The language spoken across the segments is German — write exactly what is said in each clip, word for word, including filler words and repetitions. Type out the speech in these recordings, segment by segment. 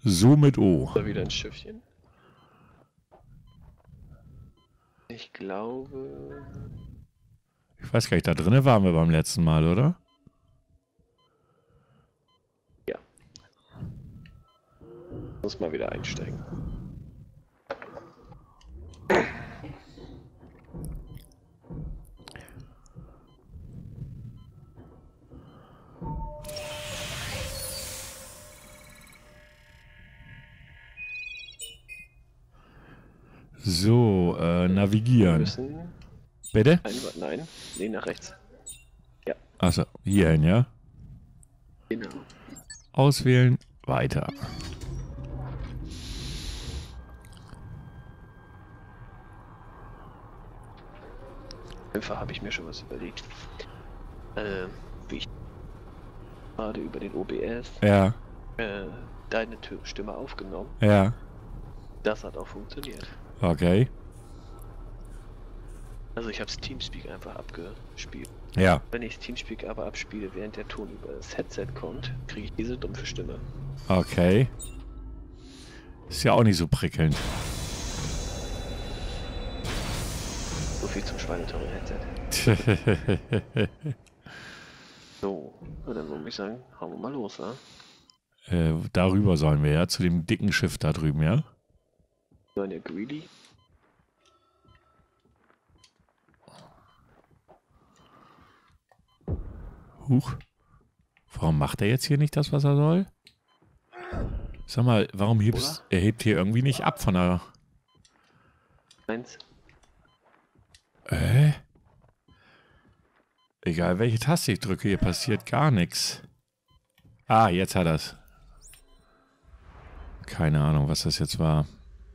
So mit O. Da wieder ein Schiffchen. Ich glaube... Ich weiß gar nicht, da drinnen waren wir beim letzten Mal, oder? Ja. Muss mal wieder einsteigen. So, äh, navigieren. Müssen Bitte? ein, nein, nee, nach rechts. Ja. Achso, hierhin, ja? Genau. Auswählen, weiter. Einfach habe ich mir schon was überlegt. Äh, wie ich gerade über den O B S Ja, äh, deine Tö- Stimme aufgenommen. ja, Das hat auch funktioniert. okay. Also ich habe Teamspeak einfach abgespielt. Ja, Wenn ich Teamspeak aber abspiele, während der Ton über das Headset kommt, kriege ich diese dumpfe Stimme. okay. Ist ja auch nicht so prickelnd. So viel zum schweineteuren Headset. So, na dann würde ich sagen, hauen wir mal los, wa? äh, darüber sollen wir ja, zu dem dicken Schiff da drüben, ja? So eine Greedy. Huch. Warum macht er jetzt hier nicht das, was er soll? Sag mal, warum hebst, er hebt hier irgendwie nicht ab von der... Eins. Äh? Egal welche Taste ich drücke, hier passiert gar nichts. Ah, jetzt hat er's. Keine Ahnung, was das jetzt war.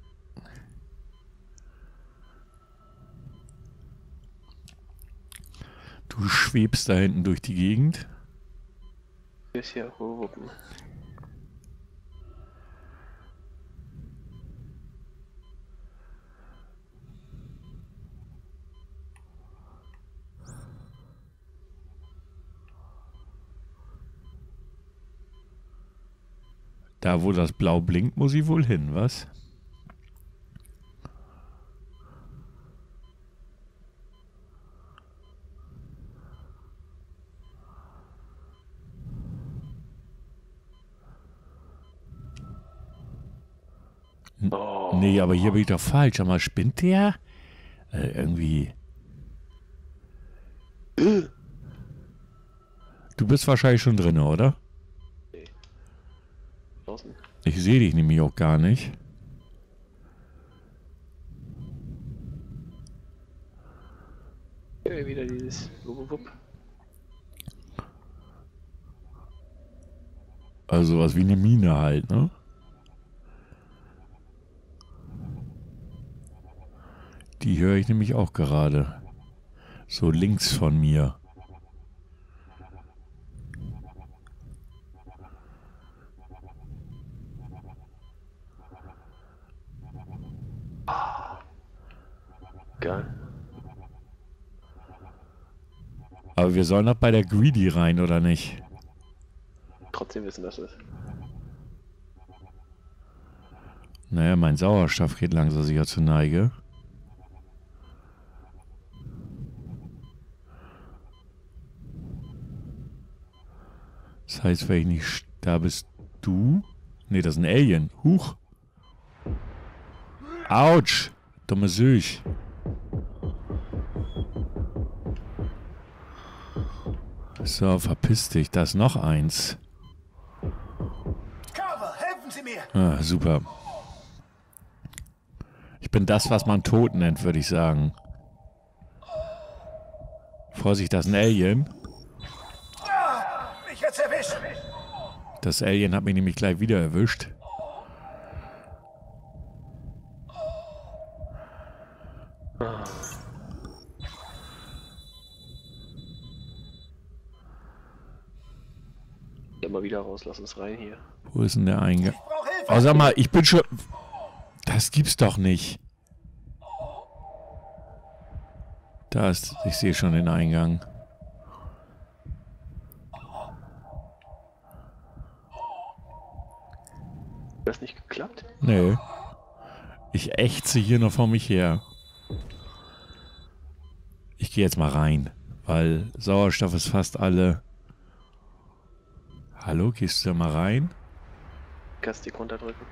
Du schwebst da hinten durch die Gegend. Ist hier Wuppen. Da, wo das Blau blinkt, muss ich wohl hin, was? Oh. Nee, aber hier bin ich doch falsch. Sag mal, spinnt der? Äh, irgendwie. Du bist wahrscheinlich schon drin, oder? Nee. Draußen. Ich sehe dich nämlich auch gar nicht. Ja, wieder dieses Wupp, Wupp. Also was wie eine Mine halt, ne? Die höre ich nämlich auch gerade. So links von mir. Geil. Aber wir sollen doch bei der Greedy rein, oder nicht? Trotzdem wissen, dass es. Naja, mein Sauerstoff geht langsam sicher zur Neige. Das heißt, wenn ich nicht... Da bist du? Nee, das ist ein Alien. Huch. Autsch. Dumme Süch. So, verpiss dich. Da ist noch eins. Carver, helfen Sie mir! Ah, super. Ich bin das, was man tot nennt, würde ich sagen. Vorsicht, das ist ein Alien. Ah, mich hat's erwischt! Das Alien hat mich nämlich gleich wieder erwischt. Ja, mal wieder raus, lass uns rein hier. Wo ist denn der Eingang? Ich brauche Hilfe! Oh, sag mal, ich bin schon... Das gibt's doch nicht. Da ist... Ich sehe schon den Eingang. das nicht geklappt? Nee. Ich ächze hier noch vor mich her. Ich gehe jetzt mal rein, weil Sauerstoff ist fast alle. Hallo, gehst du da mal rein? Gastik runterdrücken.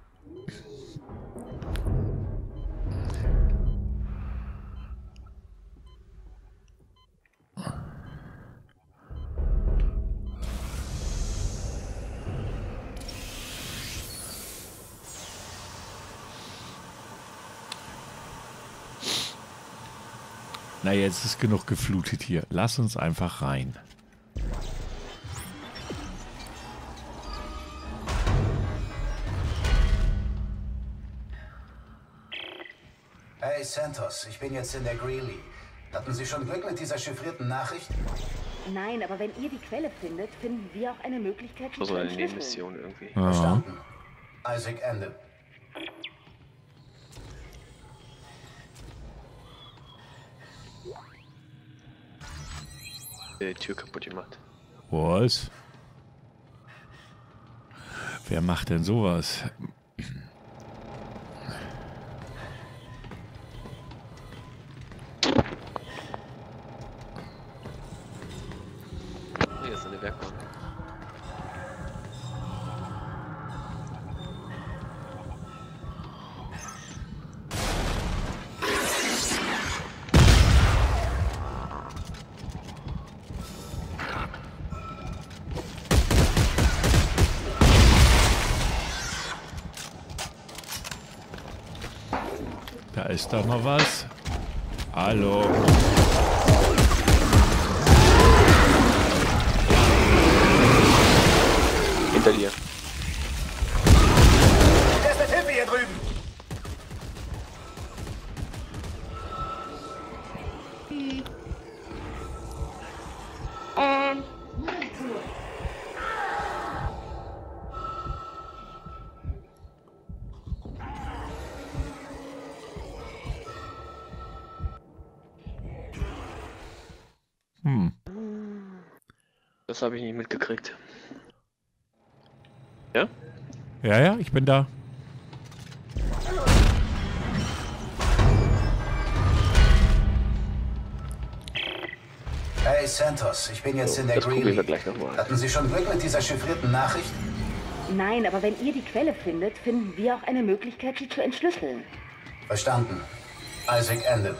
Na, jetzt ist genug geflutet hier. Lass uns einfach rein. Hey Santos, ich bin jetzt in der Greeley. Hatten Sie schon Glück mit dieser chiffrierten Nachricht? Nein, aber wenn ihr die Quelle findet, finden wir auch eine Möglichkeit, sie So zu eine entschlüsseln. Nebenmission irgendwie. Ja. Verstanden. Isaac, Ende. Die Tür kaputt gemacht. Was? Wer macht denn sowas? Hier ist eine Werkbank. Da ist doch noch was. Hallo. Hinter dir. Der ist mit Hilfe hier drüben. Hm. Das habe ich nicht mitgekriegt. Ja? Ja, ja, ich bin da. Hey Santos, ich bin jetzt So, in der das probieren wir Greeley. gleich nochmal. Hatten Sie schon Glück mit dieser chiffrierten Nachricht? Nein, aber wenn ihr die Quelle findet, finden wir auch eine Möglichkeit, sie zu entschlüsseln. Verstanden. Isaac, Ende.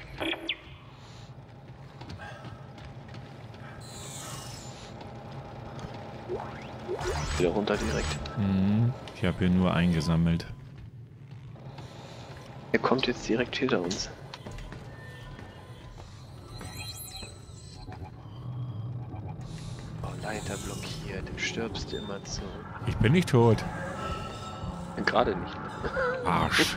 Wieder runter direkt. Hm. Ich habe hier nur eingesammelt. Er kommt jetzt direkt hinter uns. Oh, Leiter blockiert. Du stirbst immer zu. Ich bin nicht tot. Gerade nicht. Arsch.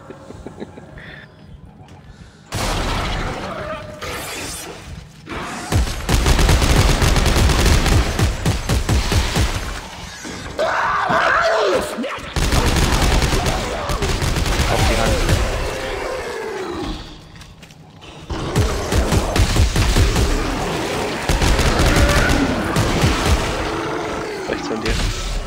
Auf die Hand. Rechts von dir.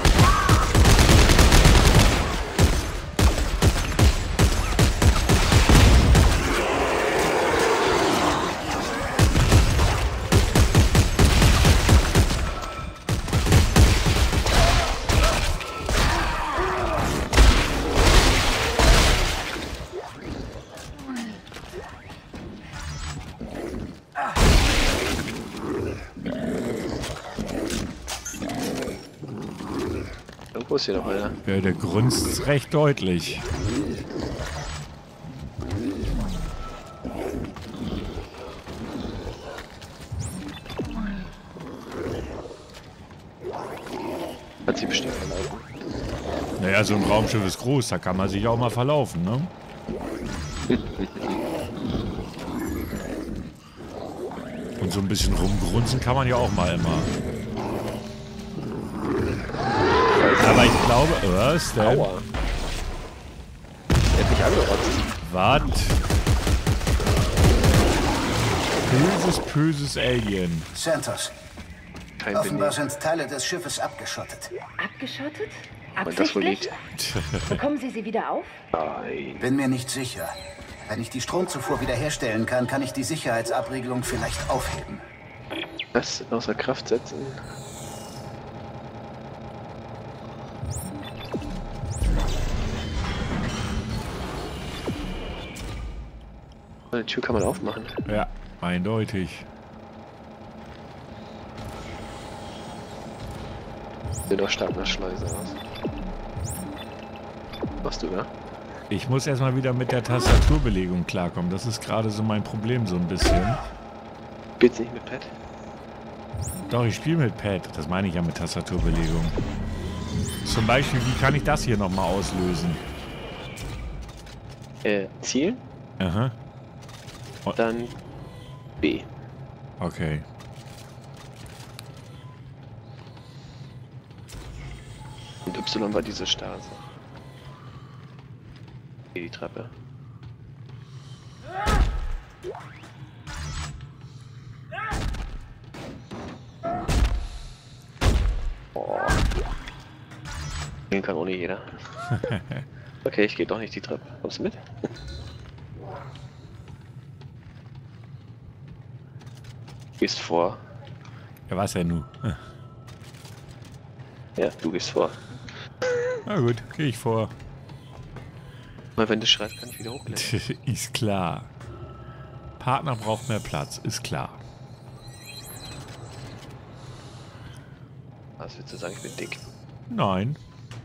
Irgendwo ist hier noch einer. Ja, der grunzt recht deutlich. Hat sie bestimmt verlaufen. Naja, so ein Raumschiff ist groß, da kann man sich auch mal verlaufen, ne? Und so ein bisschen rumgrunzen kann man ja auch mal immer. Aber ich glaube, was denn? Aua. Er hat mich angerotzt. Was? Böses, böses Alien. Santos, Kein offenbar Benehmen. sind Teile des Schiffes abgeschottet. Abgeschottet? Weil das wohl Absichtlich? geht. Bekommen Sie sie wieder auf? Nein. Bin mir nicht sicher. Wenn ich die Stromzufuhr wiederherstellen kann, kann ich die Sicherheitsabriegelung vielleicht aufheben. Das außer Kraft setzen. Die Tür kann man aufmachen. Ja, eindeutig. Sieht doch stark nach Schleuse aus. Machst du, ja? Ich muss erstmal wieder mit der Tastaturbelegung klarkommen. Das ist gerade so mein Problem so ein bisschen. Geht's nicht mit Pad? Doch, ich spiele mit Pad. Das meine ich ja mit Tastaturbelegung. Zum Beispiel, wie kann ich das hier nochmal auslösen? Äh, zielen, Aha, dann B. okay. Und Y war diese Stase. Hier die Treppe. Oh. Den kann ohne jeder. Okay, ich gehe doch nicht die Treppe. Kommst du mit? Gehst vor. Ja, was ja nun. Ja, du gehst vor. Na gut, gehe ich vor. Weil wenn du schreist, kann ich wieder hochklettern. Ist klar. Partner braucht mehr Platz, ist klar. Was willst du sagen, ich bin dick? Nein.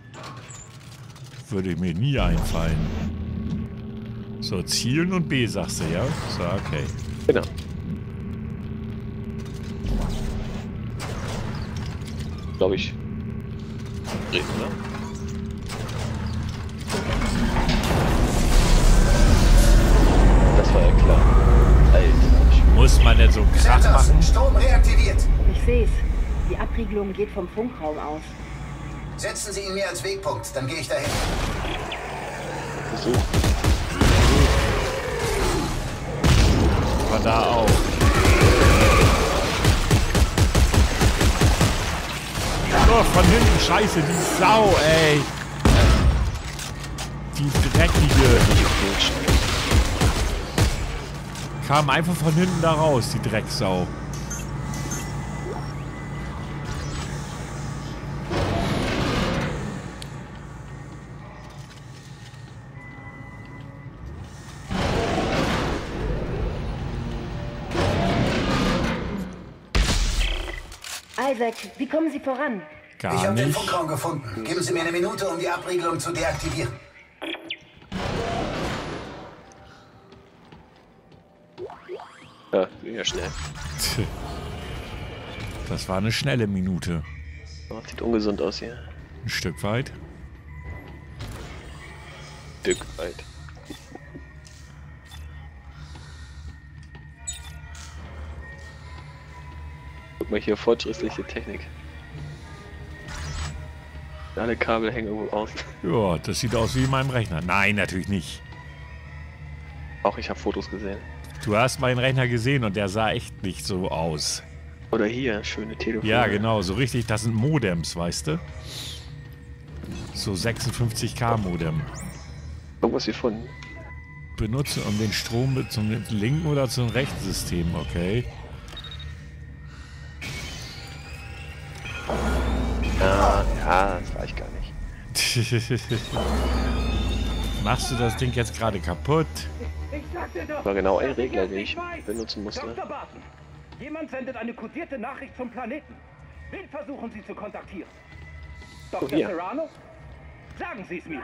Würde mir nie einfallen. So, zielen und B sagst du, ja? So, okay. Genau. Glaube ich. Reden, ne? Das war ja klar. Alter. Muss man denn so Krach Santos, machen? Strom reaktiviert. Ich sehe es. Die Abriegelung geht vom Funkraum aus. Setzen Sie ihn mir als Wegpunkt, dann gehe ich dahin. So. Von da auch. Oh, von hinten, scheiße, die Sau, ey. Die dreckige. Kam einfach von hinten da raus, die Drecksau. Isaac, wie kommen Sie voran? Gar Ich habe den nicht. Funkraum gefunden. Geben Sie mir eine Minute, um die Abriegelung zu deaktivieren. Ja, ging ja schnell. Tch. Das war eine schnelle Minute. Oh, sieht ungesund aus hier. Ein Stück weit. Stück weit. Guck mal hier, fortschrittliche Technik. Alle Kabel hängen irgendwo aus. Ja, das sieht aus wie in meinem Rechner. Nein, natürlich nicht. Auch ich habe Fotos gesehen. Du hast meinen Rechner gesehen und der sah echt nicht so aus. Oder hier, schöne Telefone. Ja, genau, so richtig. Das sind Modems, weißt du? So sechsundfünfzig K Modem. Irgendwas gefunden. Benutzen, um den Strom zum linken oder zum rechten System, okay. Ja, ja, das war ich gar nicht. Machst du das Ding jetzt gerade kaputt? Ich sagte doch, War genau ein dass ich Regler, es den nicht ich weiß. benutzen musste. Doktor Barton, jemand sendet eine kodierte Nachricht zum Planeten. Wen versuchen Sie zu kontaktieren? Doktor hier. Serrano? Sagen Sie es mir.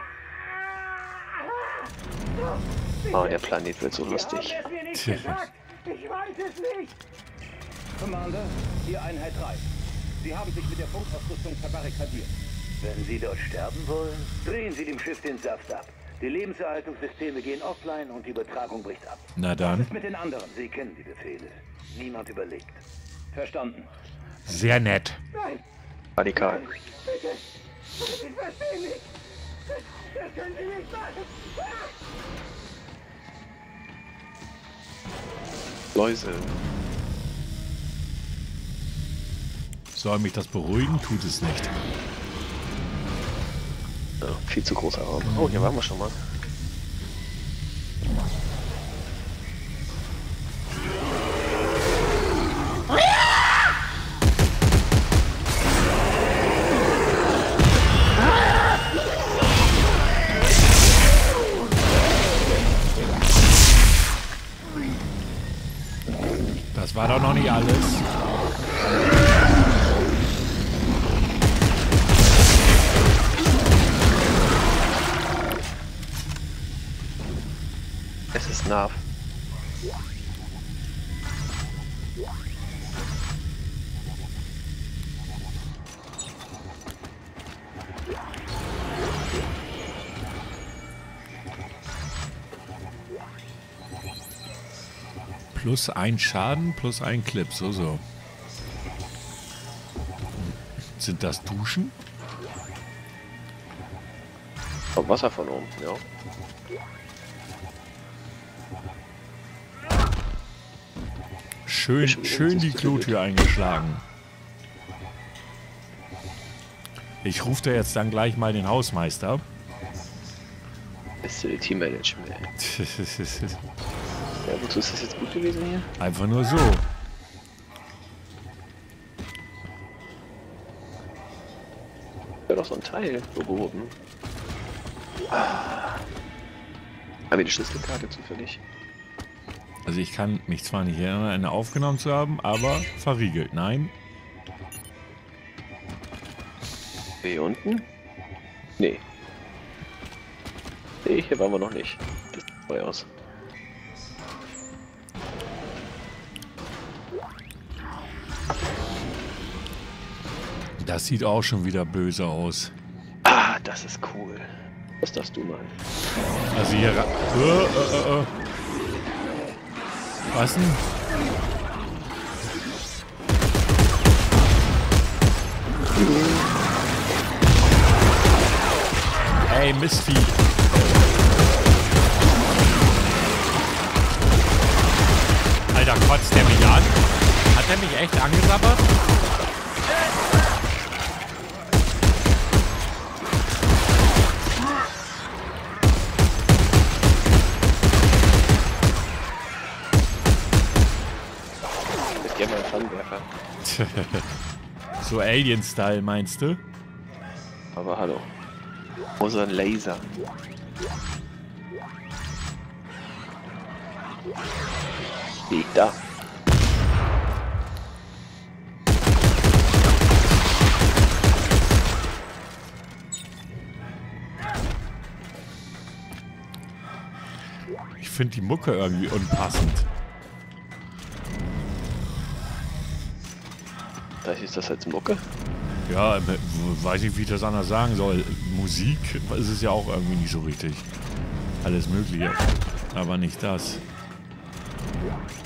Oh, der Planet wird so Sie lustig. haben es mir nicht Tja. gesagt. Ich weiß es nicht. Commander, hier Einheit drei. Sie haben sich mit der Funkausrüstung verbarrikadiert. Wenn Sie dort sterben wollen, drehen Sie dem Schiff den Saft ab. Die Lebenserhaltungssysteme gehen offline und die Übertragung bricht ab. Na Was dann, ist mit den anderen? Sie kennen die Befehle. Niemand überlegt. Verstanden. sehr nett. Nein, Radikal. bitte. Ich verstehe nicht. Das, das können Sie nicht machen. Läuse. Soll mich das beruhigen? Tut es nicht. Ja, viel zu großer Raum. Oh, hier waren wir schon mal. Das war doch noch nicht alles. Es ist Nav. Plus ein Schaden, plus ein Clip, so, so. Sind das Duschen? Kommt Wasser von oben, ja. Schön, schön die Klotür eingeschlagen. Ich rufe da jetzt dann gleich mal den Hausmeister. Facility Management. Ja, wozu ist das jetzt gut gewesen hier? Einfach nur so. Ja, doch so ein Teil behoben. Ah. Haben wir die Schlüsselkarte zufällig? Also ich kann mich zwar nicht erinnern, eine aufgenommen zu haben, aber verriegelt. Nein. Hier unten? Nee. Nee, hier waren wir noch nicht. Das sieht neu aus. Das sieht auch schon wieder böse aus. Ah, das ist cool. Was darfst du mal? Also hier... Äh, äh, äh. Was denn? Ey, Mistvieh. Alter, kotzt der mich an? Hat der mich echt angesabbert? Ich geh mal einen Flammenwerfer. So Alien-Style, meinst du? Aber hallo. Wo ist ein Laser? Liegt da. Ich finde die Mucke irgendwie unpassend. Vielleicht ist das jetzt Mucke? Ja, weiß ich, wie ich das anders sagen soll. Musik ist es ja auch irgendwie nicht so richtig. Alles Mögliche. Aber nicht das.